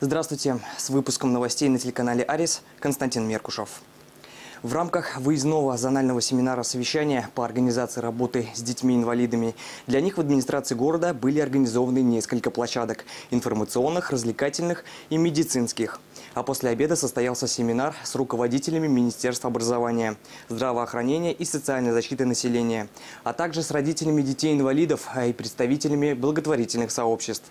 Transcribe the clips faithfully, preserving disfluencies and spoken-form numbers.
Здравствуйте! С выпуском новостей на телеканале Арис Константин Меркушев. В рамках выездного зонального семинара-совещания по организации работы с детьми-инвалидами для них в администрации города были организованы несколько площадок – информационных, развлекательных и медицинских. А после обеда состоялся семинар с руководителями Министерства образования, здравоохранения и социальной защиты населения, а также с родителями детей-инвалидов и представителями благотворительных сообществ.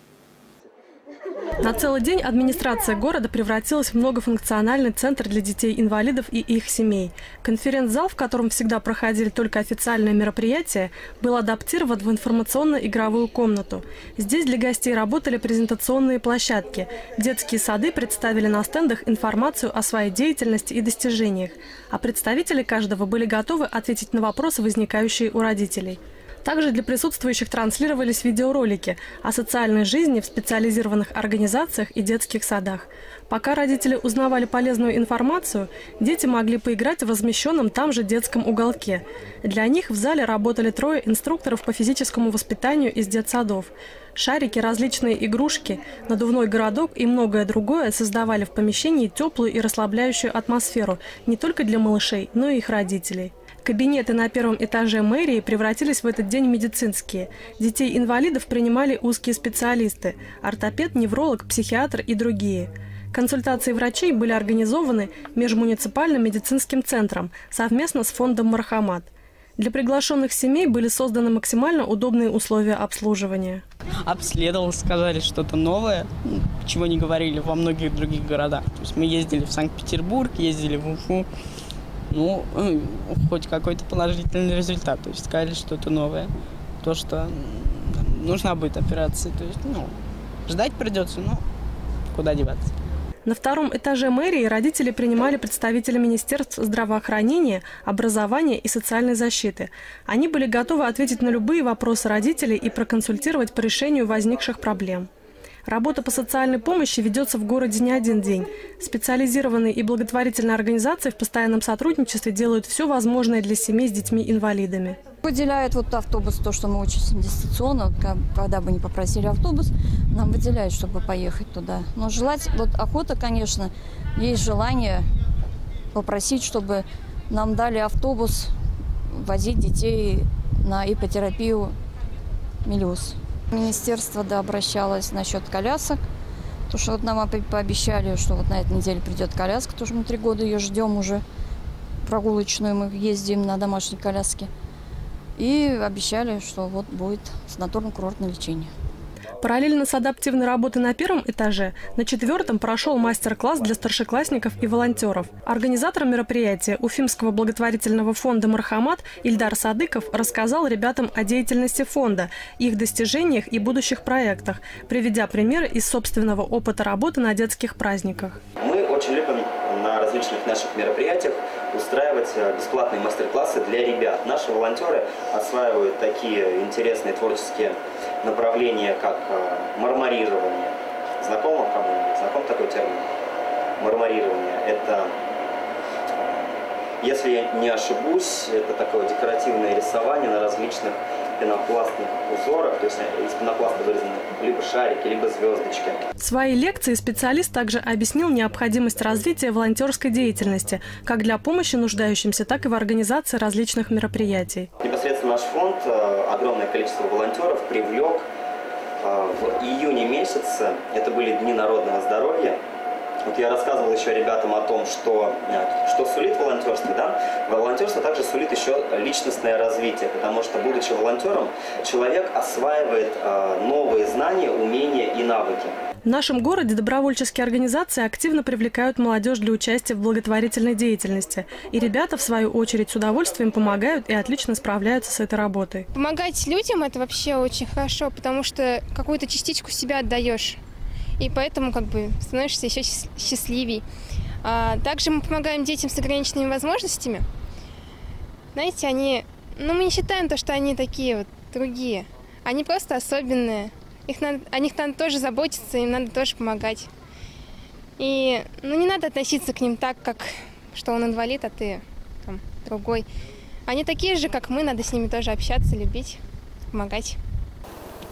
На целый день администрация города превратилась в многофункциональный центр для детей-инвалидов и их семей. Конференц-зал, в котором всегда проходили только официальные мероприятия, был адаптирован в информационно-игровую комнату. Здесь для гостей работали презентационные площадки. Детские сады представили на стендах информацию о своей деятельности и достижениях, а представители каждого были готовы ответить на вопросы, возникающие у родителей. Также для присутствующих транслировались видеоролики о социальной жизни в специализированных организациях и детских садах. Пока родители узнавали полезную информацию, дети могли поиграть в размещенном там же детском уголке. Для них в зале работали трое инструкторов по физическому воспитанию из детсадов. Шарики, различные игрушки, надувной городок и многое другое создавали в помещении теплую и расслабляющую атмосферу не только для малышей, но и их родителей. Кабинеты на первом этаже мэрии превратились в этот день в медицинские. Детей-инвалидов принимали узкие специалисты – ортопед, невролог, психиатр и другие. Консультации врачей были организованы межмуниципальным медицинским центром совместно с фондом «Мархамат». Для приглашенных семей были созданы максимально удобные условия обслуживания. Обследовал, сказали что-то новое, чего не говорили во многих других городах. То есть мы ездили в Санкт-Петербург, ездили в Уфу. Ну, хоть какой-то положительный результат. То есть сказали что-то новое. То, что нужна будет операция. То есть, ну, ждать придется, но куда деваться. На втором этаже мэрии родители принимали представителей Министерств здравоохранения, образования и социальной защиты. Они были готовы ответить на любые вопросы родителей и проконсультировать по решению возникших проблем. Работа по социальной помощи ведется в городе не один день. Специализированные и благотворительные организации в постоянном сотрудничестве делают все возможное для семей с детьми-инвалидами. Выделяют вот автобус, то, что мы учимся дистанционно, когда бы не попросили автобус, нам выделяют, чтобы поехать туда. Но желать, вот охота, конечно, есть желание попросить, чтобы нам дали автобус возить детей на ипотерапию «Мелиус». Министерство, да, обращалось насчет колясок, потому что вот нам пообещали, что вот на этой неделе придет коляска, потому что мы три года ее ждем уже, прогулочную, мы ездим на домашней коляске. И обещали, что вот будет санаторно-курортное лечение. Параллельно с адаптивной работой на первом этаже, на четвертом прошел мастер-класс для старшеклассников и волонтеров. Организатор мероприятия Уфимского благотворительного фонда «Мархамат» Ильдар Садыков рассказал ребятам о деятельности фонда, их достижениях и будущих проектах, приведя примеры из собственного опыта работы на детских праздниках. Мы очень любим на различных наших мероприятиях устраивать бесплатные мастер-классы для ребят. Наши волонтеры осваивают такие интересные творческие направления, как марморирование. Знакомо кому-нибудь? Знаком такой термин? Марморирование. Это, если я не ошибусь, это такое декоративное рисование на различных пенопластных узорах, то есть из пенопласта вырезаны либо шарики, либо звездочки. В своей лекции специалист также объяснил необходимость развития волонтерской деятельности как для помощи нуждающимся, так и в организации различных мероприятий. Непосредственно наш фонд огромное количество волонтеров привлек в июне месяце. Это были Дни народного здоровья. Вот я рассказывал еще ребятам о том, что, что сулит волонтерство. Да? Волонтерство также сулит еще личностное развитие, потому что, будучи волонтером, человек осваивает э, новые знания, умения и навыки. В нашем городе добровольческие организации активно привлекают молодежь для участия в благотворительной деятельности. И ребята, в свою очередь, с удовольствием помогают и отлично справляются с этой работой. Помогать людям – это вообще очень хорошо, потому что какую-то частичку себя отдаешь. И поэтому как бы становишься еще счастливей. А также мы помогаем детям с ограниченными возможностями. Знаете, они, ну мы не считаем то, что они такие вот другие. Они просто особенные. Их надо, о них надо тоже заботиться, им надо тоже помогать. И ну, не надо относиться к ним так, как что он инвалид, а ты там, другой. Они такие же, как мы, надо с ними тоже общаться, любить, помогать.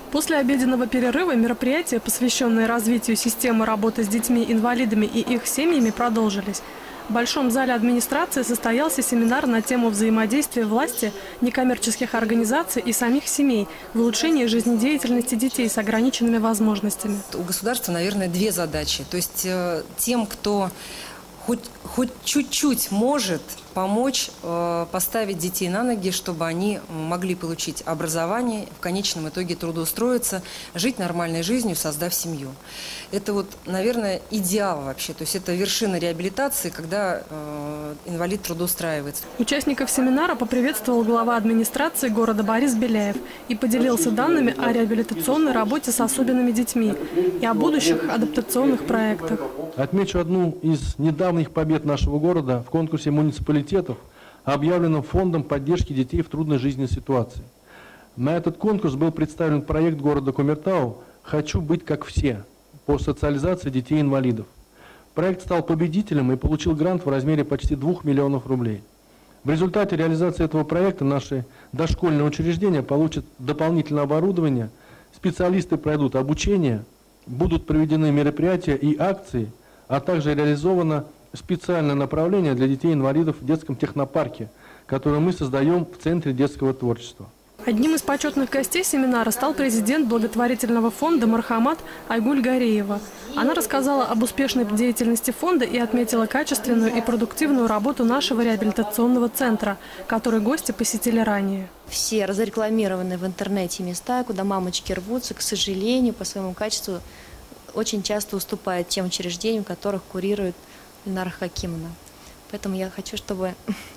После обеденного перерыва мероприятия, посвященные развитию системы работы с детьми-инвалидами и их семьями, продолжились. В Большом зале администрации состоялся семинар на тему взаимодействия власти, некоммерческих организаций и самих семей в улучшении жизнедеятельности детей с ограниченными возможностями. У государства, наверное, две задачи. То есть э, тем, кто хоть, хоть чуть-чуть может помочь э, поставить детей на ноги, чтобы они могли получить образование, в конечном итоге трудоустроиться, жить нормальной жизнью, создав семью. Это вот, наверное, идеал вообще. То есть это вершина реабилитации, когда э, инвалид трудоустраивается. Участников семинара поприветствовал глава администрации города Борис Беляев и поделился данными о реабилитационной работе с особенными детьми и о будущих адаптационных проектах. Отмечу одну из недавних побед нашего города в конкурсе муниципалитетов, объявленном Фондом поддержки детей в трудной жизненной ситуации. На этот конкурс был представлен проект города Кумертау «Хочу быть как все» по социализации детей-инвалидов. Проект стал победителем и получил грант в размере почти двух миллионов рублей. В результате реализации этого проекта наши дошкольные учреждения получат дополнительное оборудование, специалисты пройдут обучение, будут проведены мероприятия и акции, а также реализовано специальное направление для детей-инвалидов в детском технопарке, которое мы создаем в Центре детского творчества. Одним из почетных гостей семинара стал президент благотворительного фонда «Мархамат» Айгуль Гареева. Она рассказала об успешной деятельности фонда и отметила качественную и продуктивную работу нашего реабилитационного центра, который гости посетили ранее. Все разрекламированные в интернете места, куда мамочки рвутся, к сожалению, по своему качеству очень часто уступают тем учреждениям, которых курирует Ильнара Хакимовна. Поэтому я хочу, чтобы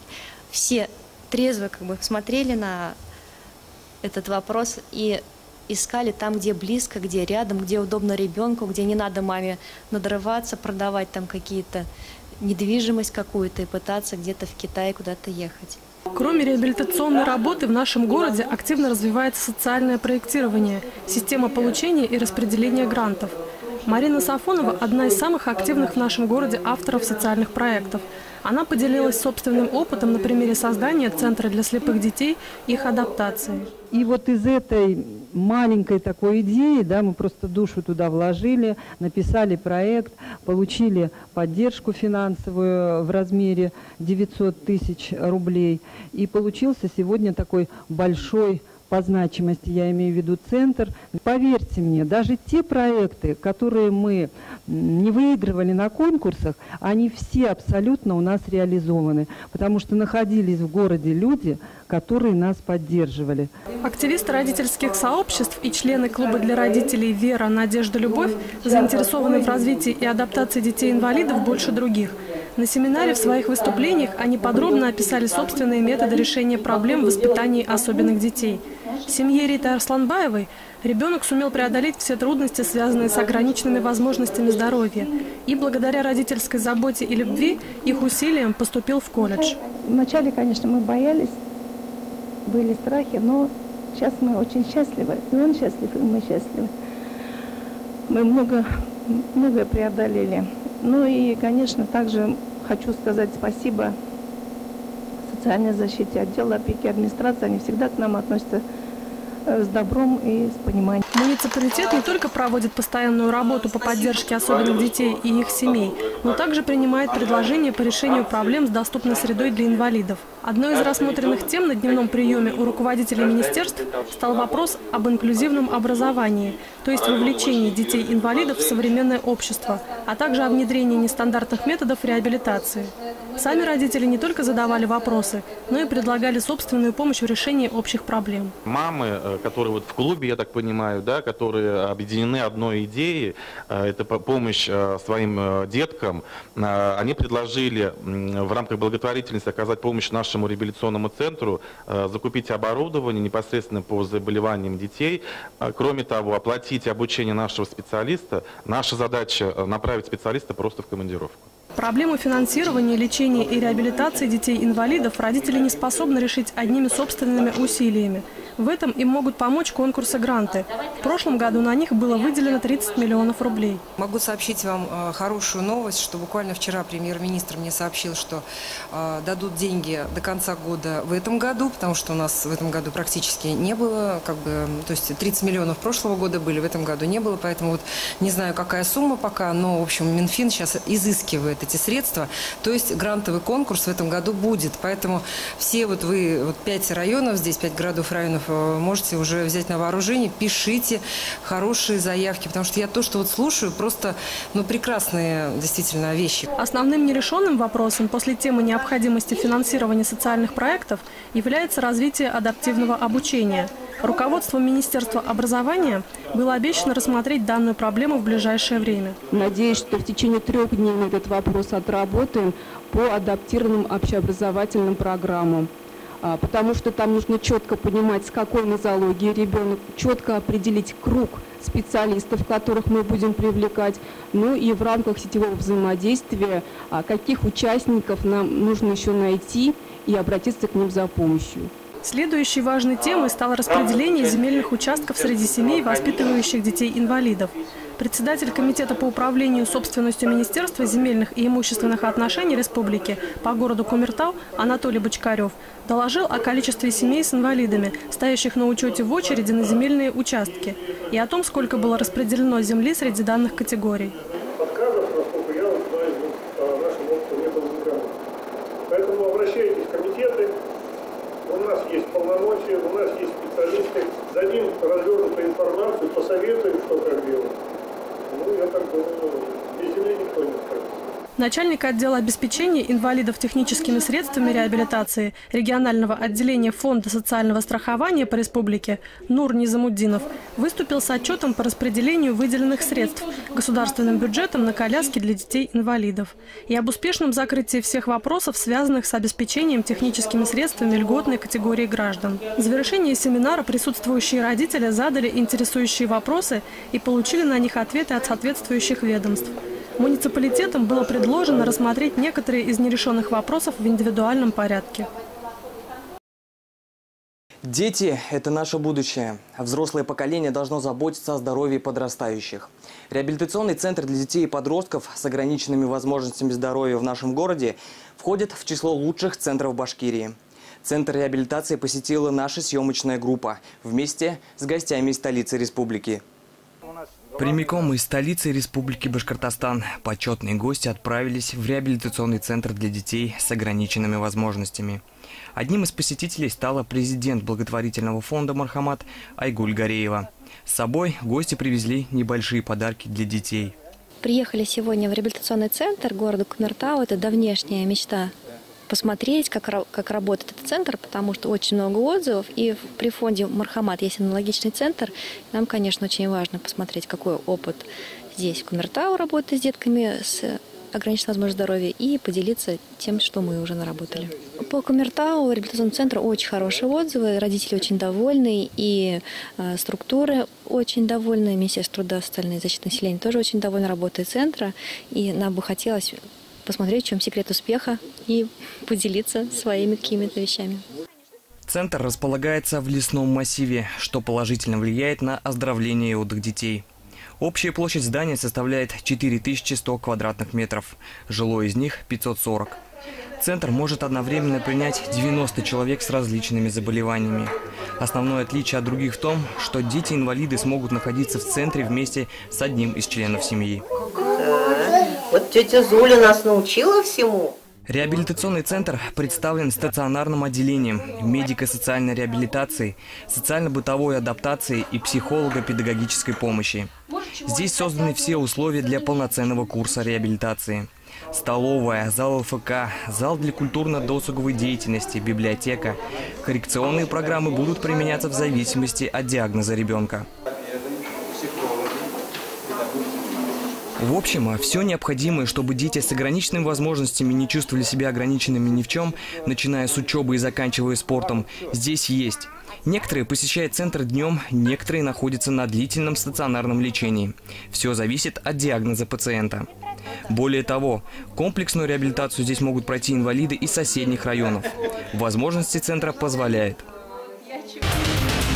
все трезво как бы смотрели на этот вопрос и искали там, где близко, где рядом, где удобно ребенку, где не надо маме надрываться, продавать там какие-то недвижимость какую-то и пытаться где-то в Китае куда-то ехать. Кроме реабилитационной работы в нашем городе активно развивается социальное проектирование, система получения и распределения грантов. Марина Сафонова – одна из самых активных в нашем городе авторов социальных проектов. Она поделилась собственным опытом на примере создания Центра для слепых детей и их адаптации. И вот из этой маленькой такой идеи, да, мы просто душу туда вложили, написали проект, получили поддержку финансовую в размере девятьсот тысяч рублей. И получился сегодня такой большой, по значимости, я имею в виду, центр. Поверьте мне, даже те проекты, которые мы не выигрывали на конкурсах, они все абсолютно у нас реализованы, потому что находились в городе люди, которые нас поддерживали. Активисты родительских сообществ и члены клуба для родителей «Вера, Надежда, Любовь» заинтересованы в развитии и адаптации детей-инвалидов больше других. На семинаре в своих выступлениях они подробно описали собственные методы решения проблем в воспитании особенных детей. В семье Риты Арсланбаевой ребенок сумел преодолеть все трудности, связанные с ограниченными возможностями здоровья. И благодаря родительской заботе и любви их усилиям поступил в колледж. Вначале, конечно, мы боялись, были страхи, но сейчас мы очень счастливы. И он счастлив, и мы счастливы. Мы много, многое преодолели. Ну и, конечно, также хочу сказать спасибо социальной защите, отделу опеки, администрации. Они всегда к нам относятся с добром и с пониманием. Муниципалитет не только проводит постоянную работу по поддержке особенных детей и их семей, но также принимает предложения по решению проблем с доступной средой для инвалидов. Одной из рассмотренных тем на дневном приеме у руководителей министерств стал вопрос об инклюзивном образовании, то есть вовлечении детей-инвалидов в современное общество, а также о внедрении нестандартных методов реабилитации. Сами родители не только задавали вопросы, но и предлагали собственную помощь в решении общих проблем. Мамы, которые вот в клубе, я так понимаю, да, которые объединены одной идеей, это помощь своим деткам, они предложили в рамках благотворительности оказать помощь нашему реабилитационному центру, закупить оборудование непосредственно по заболеваниям детей. Кроме того, оплатить обучение нашего специалиста. Наша задача направить специалиста просто в командировку. Проблему финансирования, лечения и реабилитации детей-инвалидов родители не способны решить одними собственными усилиями. В этом им могут помочь конкурсы гранты. В прошлом году на них было выделено тридцать миллионов рублей. Могу сообщить вам э, хорошую новость, что буквально вчера премьер-министр мне сообщил, что э, дадут деньги до конца года в этом году, потому что у нас в этом году практически не было, как бы, то есть тридцать миллионов прошлого года были, в этом году не было, поэтому вот не знаю, какая сумма пока, но, в общем, Минфин сейчас изыскивает эти средства, то есть грантовый конкурс в этом году будет, поэтому все вот вы, вот пять районов здесь, пять городов, районов, можете уже взять на вооружение, пишите хорошие заявки, потому что я то, что вот слушаю, просто, ну, прекрасные действительно вещи. Основным нерешенным вопросом после темы необходимости финансирования социальных проектов является развитие адаптивного обучения. Руководству Министерства образования было обещано рассмотреть данную проблему в ближайшее время. Надеюсь, что в течение трех дней мы этот вопрос отработаем по адаптированным общеобразовательным программам. Потому что там нужно четко понимать, с какой нозологией ребенок, четко определить круг специалистов, которых мы будем привлекать, ну и в рамках сетевого взаимодействия, каких участников нам нужно еще найти и обратиться к ним за помощью. Следующей важной темой стало распределение земельных участков среди семей, воспитывающих детей-инвалидов. Председатель Комитета по управлению собственностью Министерства земельных и имущественных отношений Республики по городу Кумертау Анатолий Бочкарев доложил о количестве семей с инвалидами, стоящих на учете в очереди на земельные участки, и о том, сколько было распределено земли среди данных категорий. Отказов, насколько я знаю, по нашему опыту не было никому. Поэтому обращайтесь в комитеты, у нас есть полномочия, у нас есть специалисты, дадим развернутую информацию, посоветуем, что как делать. Ну, я так думаю, без земли никто не скажет. Начальник отдела обеспечения инвалидов техническими средствами реабилитации регионального отделения Фонда социального страхования по республике Нур Низамуддинов выступил с отчетом по распределению выделенных средств государственным бюджетом на коляски для детей-инвалидов и об успешном закрытии всех вопросов, связанных с обеспечением техническими средствами льготной категории граждан. В завершении семинара присутствующие родители задали интересующие вопросы и получили на них ответы от соответствующих ведомств. Муниципалитетам было предложено рассмотреть некоторые из нерешенных вопросов в индивидуальном порядке. Дети – это наше будущее. Взрослое поколение должно заботиться о здоровье подрастающих. Реабилитационный центр для детей и подростков с ограниченными возможностями здоровья в нашем городе входит в число лучших центров Башкирии. Центр реабилитации посетила наша съемочная группа вместе с гостями из столицы республики. Прямиком из столицы Республики Башкортостан почетные гости отправились в реабилитационный центр для детей с ограниченными возможностями. Одним из посетителей стала президент благотворительного фонда «Мархамат» Айгуль Гореева. С собой гости привезли небольшие подарки для детей. Приехали сегодня в реабилитационный центр города Кумертау. Это давнешняя мечта. Посмотреть, как, как работает этот центр, потому что очень много отзывов. И при фонде «Мархамат» есть аналогичный центр. Нам, конечно, очень важно посмотреть, какой опыт здесь в Кумертау работы с детками с ограниченной возможностью здоровья и поделиться тем, что мы уже наработали. По Кумертау реабилитационному центру очень хорошие отзывы, родители очень довольны, и э, структуры очень довольны, Министерство труда и социальной защиты населения тоже очень довольны работой центра, и нам бы хотелось посмотреть, в чем секрет успеха и поделиться своими какими-то вещами. Центр располагается в лесном массиве, что положительно влияет на оздоровление и отдых детей. Общая площадь здания составляет четыре тысячи сто квадратных метров, жилой из них пятьсот сорок. Центр может одновременно принять девяносто человек с различными заболеваниями. Основное отличие от других в том, что дети-инвалиды смогут находиться в центре вместе с одним из членов семьи. Да. Вот тетя Зуля нас научила всему. Реабилитационный центр представлен стационарным отделением, медико-социальной реабилитации, социально-бытовой адаптации и психолого-педагогической помощи. Здесь созданы все условия для полноценного курса реабилитации. Столовая, зал ЛФК, зал для культурно-досуговой деятельности, библиотека. Коррекционные программы будут применяться в зависимости от диагноза ребенка. В общем, все необходимое, чтобы дети с ограниченными возможностями не чувствовали себя ограниченными ни в чем, начиная с учебы и заканчивая спортом, здесь есть. Некоторые посещают центр днем, некоторые находятся на длительном стационарном лечении. Все зависит от диагноза пациента. Более того, комплексную реабилитацию здесь могут пройти инвалиды из соседних районов. Возможности центра позволяют.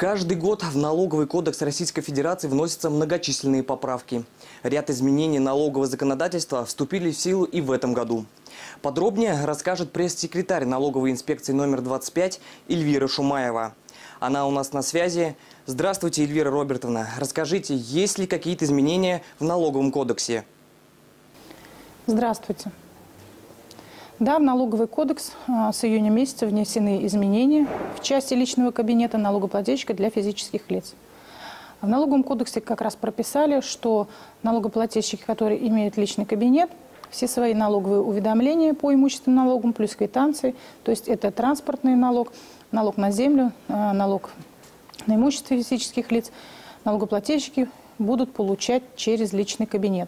Каждый год в налоговый кодекс Российской Федерации вносятся многочисленные поправки. Ряд изменений налогового законодательства вступили в силу и в этом году. Подробнее расскажет пресс-секретарь налоговой инспекции номер двадцать пять Эльвира Шумаева. Она у нас на связи. Здравствуйте, Эльвира Робертовна. Расскажите, есть ли какие-то изменения в налоговом кодексе? Здравствуйте. Да, в налоговый кодекс с июня месяца внесены изменения в части личного кабинета налогоплательщика для физических лиц. В налоговом кодексе как раз прописали, что налогоплательщики, которые имеют личный кабинет, все свои налоговые уведомления по имущественным налогам плюс квитанции, то есть это транспортный налог, налог на землю, налог на имущество физических лиц, налогоплательщики будут получать через личный кабинет.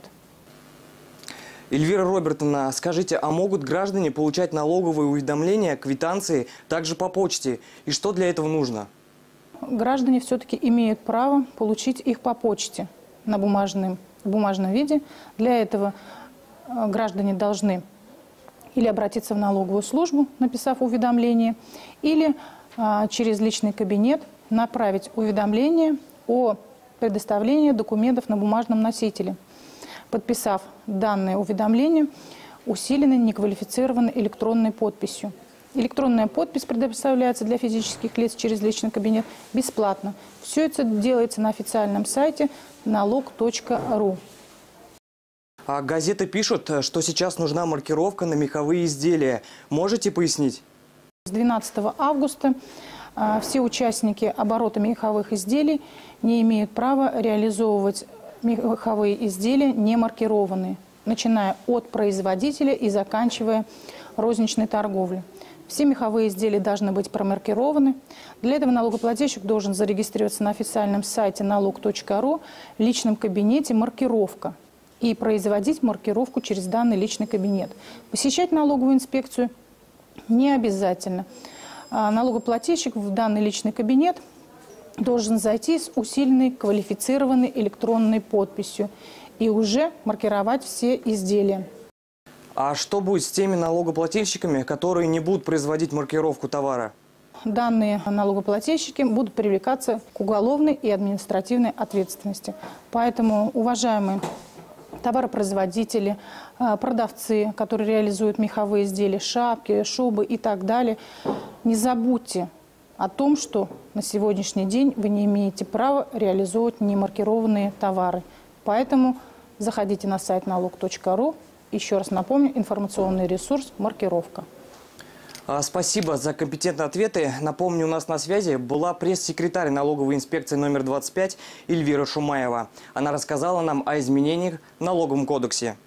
Эльвира Робертовна, скажите, а могут граждане получать налоговые уведомления, квитанции также по почте? И что для этого нужно? Граждане все-таки имеют право получить их по почте на бумажном, в бумажном виде. Для этого граждане должны или обратиться в налоговую службу, написав уведомление, или а, через личный кабинет направить уведомление о предоставлении документов на бумажном носителе, подписав данное уведомление усиленной неквалифицированной электронной подписью. Электронная подпись предоставляется для физических лиц через личный кабинет бесплатно. Все это делается на официальном сайте налог точка ру. А газеты пишут, что сейчас нужна маркировка на меховые изделия. Можете пояснить? С двенадцатого августа а, все участники оборота меховых изделий не имеют права реализовывать меховые изделия не маркированные, начиная от производителя и заканчивая розничной торговлей. Все меховые изделия должны быть промаркированы. Для этого налогоплательщик должен зарегистрироваться на официальном сайте налог точка ру, в личном кабинете «Маркировка» и производить маркировку через данный личный кабинет. Посещать налоговую инспекцию не обязательно. Налогоплательщик в данный личный кабинет должен зайти с усиленной квалифицированной электронной подписью и уже маркировать все изделия. А что будет с теми налогоплательщиками, которые не будут производить маркировку товара? Данные налогоплательщики будут привлекаться к уголовной и административной ответственности. Поэтому, уважаемые товаропроизводители, продавцы, которые реализуют меховые изделия, шапки, шубы и так далее, не забудьте о том, что на сегодняшний день вы не имеете права реализовывать немаркированные товары. Поэтому заходите на сайт налог точка ру. Еще раз напомню, информационный ресурс «Маркировка». Спасибо за компетентные ответы. Напомню, у нас на связи была пресс-секретарь налоговой инспекции номер двадцать пять Эльвира Шумаева. Она рассказала нам о изменениях в налоговом кодексе.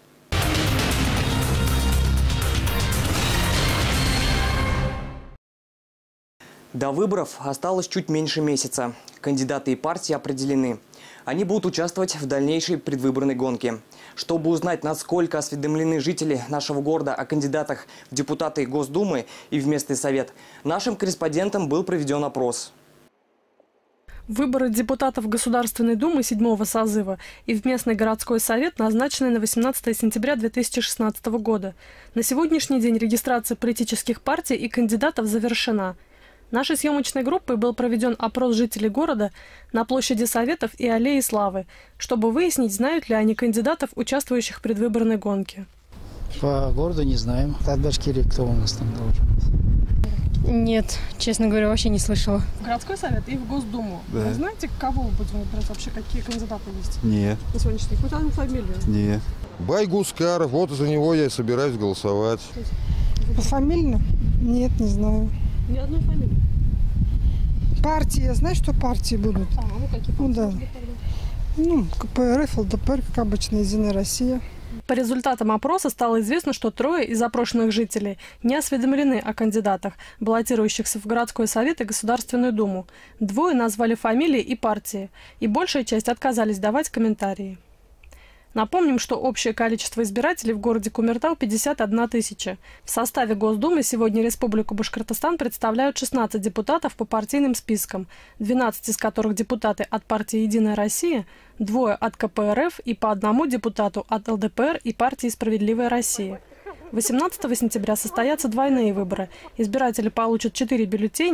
До выборов осталось чуть меньше месяца. Кандидаты и партии определены. Они будут участвовать в дальнейшей предвыборной гонке. Чтобы узнать, насколько осведомлены жители нашего города о кандидатах в депутаты Госдумы и в местный совет, нашим корреспондентам был проведен опрос. Выборы депутатов Государственной Думы седьмого созыва и в местный городской совет назначены на восемнадцатое сентября две тысячи шестнадцатого года. На сегодняшний день регистрация политических партий и кандидатов завершена. Нашей съемочной группой был проведен опрос жителей города на площади Советов и Аллее Славы, чтобы выяснить, знают ли они кандидатов, участвующих в предвыборной гонке. По городу не знаем. От Башкирии кто у нас там должен быть? Нет, честно говоря, вообще не слышала. В городской совет и в Госдуму. Да. Вы знаете, кого вы будете выбирать вообще, какие кандидаты есть? Нет. На сегодняшний день? Хоть одну фамилию? Нет. Байгускар, вот за него я и собираюсь голосовать. По фамилии? Нет, не знаю. Ни одной фамилии? Партии, я знаю, что партии будут. А, ну какие партии? Ну, да. Ну, КПРФ, ЛДПР, как обычно, Единая Россия. По результатам опроса стало известно, что трое из опрошенных жителей не осведомлены о кандидатах, баллотирующихся в городской совет и Государственную Думу. Двое назвали фамилии и партии, и большая часть отказались давать комментарии. Напомним, что общее количество избирателей в городе Кумертау – пятьдесят одна тысяча. В составе Госдумы сегодня Республику Башкортостан представляют шестнадцать депутатов по партийным спискам, двенадцать из которых депутаты от партии «Единая Россия», двое от КПРФ и по одному депутату от ЛДПР и партии «Справедливая Россия». восемнадцатого сентября состоятся двойные выборы. Избиратели получат четыре бюллетеня.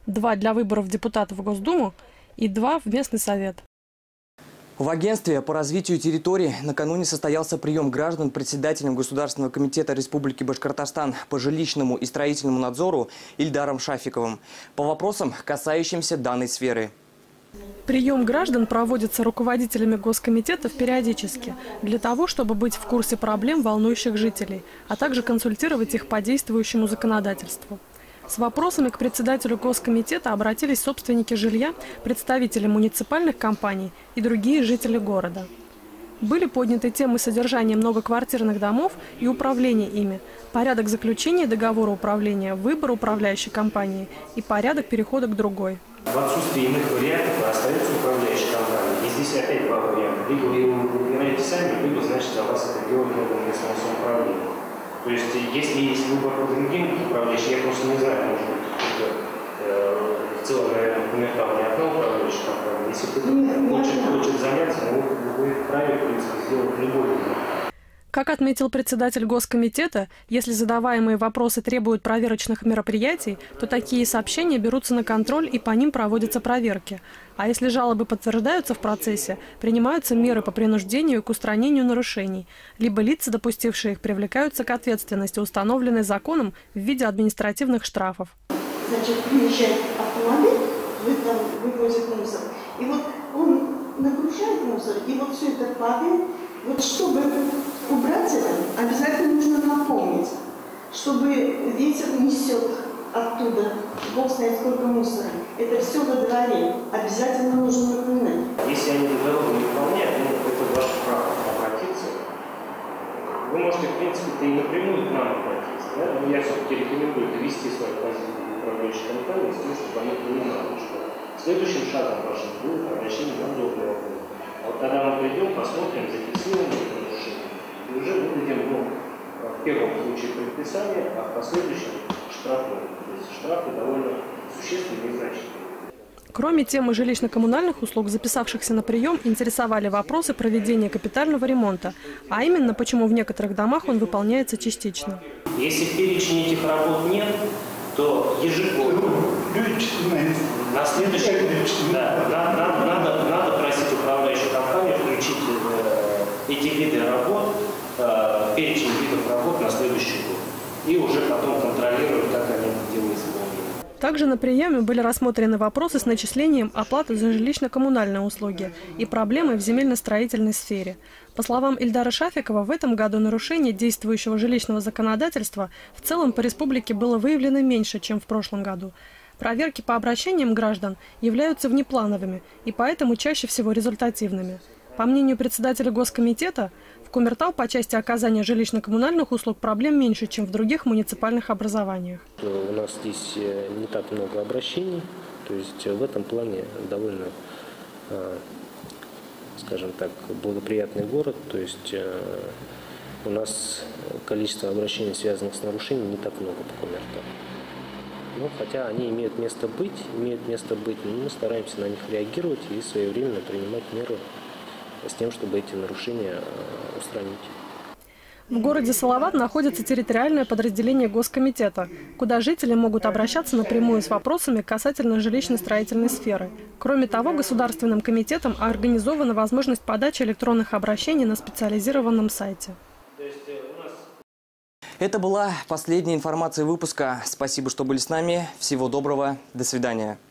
два для выборов депутатов в Госдуму и два в местный совет. В агентстве по развитию территории накануне состоялся прием граждан председателем Государственного комитета Республики Башкортостан по жилищному и строительному надзору Ильдаром Шафиковым по вопросам, касающимся данной сферы. Прием граждан проводится руководителями госкомитетов периодически для того, чтобы быть в курсе проблем, волнующих жителей, а также консультировать их по действующему законодательству. С вопросами к председателю госкомитета обратились собственники жилья, представители муниципальных компаний и другие жители города. Были подняты темы содержания многоквартирных домов и управления ими, порядок заключения договора управления, выбор управляющей компании и порядок перехода к другой. В отсутствии иных вариантов остается управляющая компания. И здесь опять два варианта. Либо вы его выбираете сами, либо, значит, за вас это делает новое местное самоуправление. То есть, если есть выбор по другим управляющим, я просто не знаю, может быть, э, в целом, наверное, Кумертау не одна управляющая компания. Если кто-то хочет, хочет заняться, ну, вы вправе, в принципе, сделать любой выбор. Как отметил председатель госкомитета, если задаваемые вопросы требуют проверочных мероприятий, то такие сообщения берутся на контроль и по ним проводятся проверки. А если жалобы подтверждаются в процессе, принимаются меры по принуждению к устранению нарушений, либо лица, допустившие их, привлекаются к ответственности, установленной законом в виде административных штрафов. Значит, приезжает автомобиль, вывозит мусор, и вот он нагружает мусор, и вот все это падает. Вот чтобы убрать это, обязательно нужно напомнить, чтобы ветер несет оттуда, Бог знает сколько мусора. Это все во дворе, обязательно нужно напоминать. Если они дорогу не выполняют, ну, это ваше право обратиться. Вы можете, в принципе, и напрямую к нам обратиться. Да? Но я все-таки рекомендую довести свою позицию управляющей компании с тем, чтобы они понимали, что следующим шагом вашим будет обращение на добрый вопрос. Вот когда мы придем, посмотрим, зафиксируем это нарушение, и уже выведем, ну, в первом случае предписание, а в последующем штрафы. То есть штрафы довольно существенные и значительные. Кроме темы жилищно-коммунальных услуг, записавшихся на прием, интересовали вопросы проведения капитального ремонта, а именно, почему в некоторых домах он выполняется частично. Если в перечне этих работ нет, то ежегодно на следующий да, надо, надо, надо просить управляющую компанию включить э, эти виды работ, э, перечень видов работ на следующий год. И уже потом контролировать, как они это дело исполняют. Также на приеме были рассмотрены вопросы с начислением оплаты за жилищно-коммунальные услуги и проблемы в земельно-строительной сфере. По словам Ильдара Шафикова, в этом году нарушение действующего жилищного законодательства в целом по республике было выявлено меньше, чем в прошлом году. Проверки по обращениям граждан являются внеплановыми и поэтому чаще всего результативными. По мнению председателя госкомитета, в Кумертау по части оказания жилищно-коммунальных услуг проблем меньше, чем в других муниципальных образованиях. У нас здесь не так много обращений, то есть в этом плане довольно, скажем так, благоприятный город, то есть у нас количество обращений, связанных с нарушением, не так много по Кумертау. Ну, хотя они имеют место быть, имеют место быть, но мы стараемся на них реагировать и своевременно принимать меры с тем, чтобы эти нарушения устранить. В городе Салават находится территориальное подразделение госкомитета, куда жители могут обращаться напрямую с вопросами касательно жилищно-строительной сферы. Кроме того, Государственным комитетом организована возможность подачи электронных обращений на специализированном сайте. Это была последняя информация выпуска. Спасибо, что были с нами. Всего доброго. До свидания.